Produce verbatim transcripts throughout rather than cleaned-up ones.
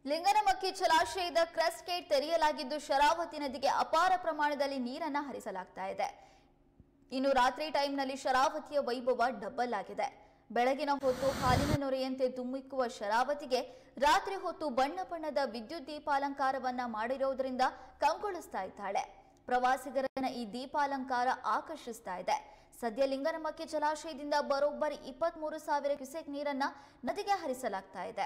ಲಿಂಗನಮಕ್ಕಿ ಜಲಾಶಯದ crust gate ತೆರೆಯಲಾಗಿದ್ದು ಶರಾವತಿ ನದಿಗೆ ಅಪಾರ ಪ್ರಮಾಣದಲ್ಲಿ ನೀರನ್ನು ಹರಿಸಲಾಗ್ತಾ ಇದೆ. ಇನ್ನು ರಾತ್ರಿ ಟೈಮ್ನಲ್ಲಿ ಶರಾವತಿಯ ವೈಭವ ಡಬಲ್ ಆಗಿದೆ. ಬೆಳಗಿನ ಹೊತ್ತು ಹಾಲಿನ ನೊರೆಯಂತೆ ಧುಮ್ಮಿಕ್ಕುವ ಶರಾವತಿಗೆ ರಾತ್ರಿ ಹೊತ್ತು ಬಣ್ಣ ಬಣ್ಣದ ವಿದ್ಯುತ್ ದೀಪಾಲಂಕಾರವನ್ನ ಮಾಡಿರೋದ್ರಿಂದ ಕಂಗೊಳಿಸ್ತಾ ಇದ್ದಾಳೆ. ಪ್ರವಾಸಿಗರನ್ನ ಈ ದೀಪಾಲಂಕಾರ ಆಕರ್ಷಿಸ್ತಾ ಇದೆ. ಸದ್ಯ ಲಿಂಗನಮಕ್ಕಿ ಜಲಾಶಯದಿಂದ ಬರೋಬ್ಬರಿ ಇಪ್ಪತ್ಮೂರು ಸಾವಿರ ಕ್ಯೂಸೆಕ್ ನೀರನ್ನ ನದಿಗೆ ಹರಿಸಲಾಗ್ತಾ ಇದೆ.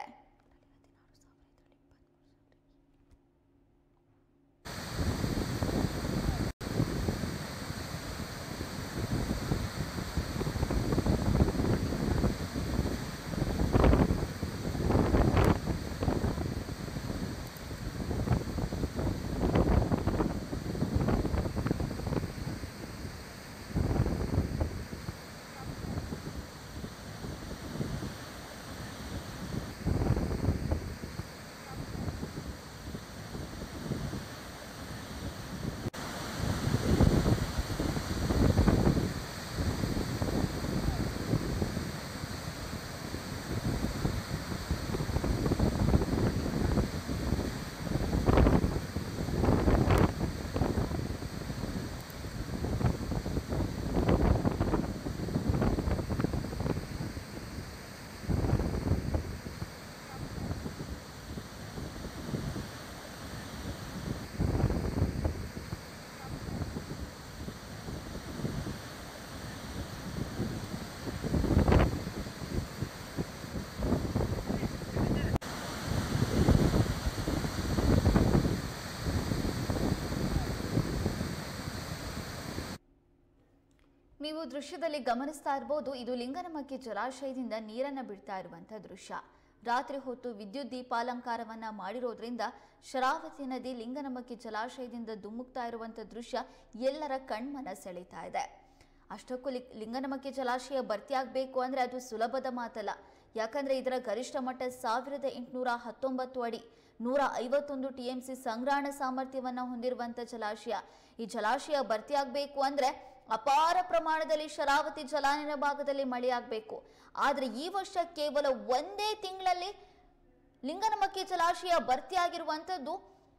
ನೀವು ದೃಶ್ಯದಲ್ಲಿ ಗಮನಿಸ್ತಾ ಇರಬಹುದು, ಇದು ಲಿಂಗನಮಕ್ಕಿ ಜಲಾಶಯದಿಂದ ನೀರನ್ನು ಬಿಡ್ತಾ ಇರುವಂತಹ ದೃಶ್ಯ. ರಾತ್ರಿ ಹೊತ್ತು ವಿದ್ಯುತ್ ದೀಪಾಲಂಕಾರವನ್ನ ಮಾಡಿರೋದ್ರಿಂದ ಶರಾವತಿ ನದಿ ಲಿಂಗನಮಕ್ಕಿ ಜಲಾಶಯದಿಂದ ಧುಮ್ಮುಕ್ತಾ ಇರುವಂತಹ ದೃಶ್ಯ ಎಲ್ಲರ ಕಣ್ಮನ ಸೆಳೀತಾ ಇದೆ. ಅಷ್ಟಕ್ಕೂ ಲಿಂಗನಮಕ್ಕಿ ಜಲಾಶಯ ಭರ್ತಿಯಾಗಬೇಕು ಅಂದ್ರೆ ಅದು ಸುಲಭದ ಮಾತಲ್ಲ. ಯಾಕಂದ್ರೆ ಇದರ ಗರಿಷ್ಠ ಮಟ್ಟ ಸಾವಿರದ ಎಂಟುನೂರ ಹತ್ತೊಂಬತ್ತು ಅಡಿ ನೂರ ಐವತ್ತೊಂದು ಟಿ ಎಂ ಸಿ ಸಂಗ್ರಹಣ ಸಾಮರ್ಥ್ಯವನ್ನ ಹೊಂದಿರುವಂತಹ ಜಲಾಶಯ. ಈ ಜಲಾಶಯ ಭರ್ತಿಯಾಗಬೇಕು ಅಂದ್ರೆ ಅಪಾರ ಪ್ರಮಾಣದಲ್ಲಿ ಶರಾವತಿ ಜಲಾನಯನ ಭಾಗದಲ್ಲಿ ಮಳೆಯಾಗಬೇಕು. ಆದ್ರೆ ಈ ವರ್ಷ ಕೇವಲ ಒಂದೇ ತಿಂಗಳಲ್ಲಿ ಲಿಂಗನಮಕ್ಕಿ ಜಲಾಶಯ ಭರ್ತಿಯಾಗಿರುವಂತದ್ದು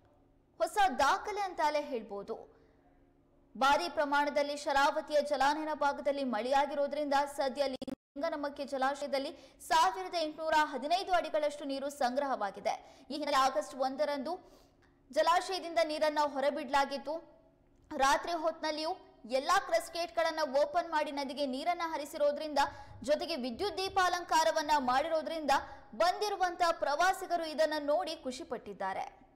ಹೊಸ ದಾಖಲೆ ಅಂತಾಲೆ ಹೇಳ್ಬೋದು. ಭಾರಿ ಪ್ರಮಾಣದಲ್ಲಿ ಶರಾವತಿಯ ಜಲಾನಯನ ಭಾಗದಲ್ಲಿ ಮಳೆಯಾಗಿರೋದ್ರಿಂದ ಸದ್ಯ ಲಿಂಗನಮಕ್ಕಿ ಜಲಾಶಯದಲ್ಲಿ ಸಾವಿರದ ಎಂಟುನೂರ ಹದಿನೈದು ಅಡಿಗಳಷ್ಟು ನೀರು ಸಂಗ್ರಹವಾಗಿದೆ. ಈ ಹಿನ್ನೆಲೆ ಆಗಸ್ಟ್ ಒಂದರಂದು ಜಲಾಶಯದಿಂದ ನೀರನ್ನು ಹೊರಬಿಡಲಾಗಿತ್ತು. ರಾತ್ರಿ ಹೊತ್ತಿನಲ್ಲಿಯೂ ಎಲ್ಲಾ ಕ್ರಸ್ಟ್ ಗೇಟ್ಗಳನ್ನು ಓಪನ್ ಮಾಡಿ ನದಿಗೆ ನೀರನ್ನ ಹರಿಸಿರೋದ್ರಿಂದ ಜೊತೆಗೆ ವಿದ್ಯುತ್ ದೀಪಾಲಂಕಾರವನ್ನ ಮಾಡಿರೋದ್ರಿಂದ ಬಂದಿರುವಂತಹ ಪ್ರವಾಸಿಗರು ಇದನ್ನ ನೋಡಿ ಖುಷಿ ಪಟ್ಟಿದ್ದಾರೆ.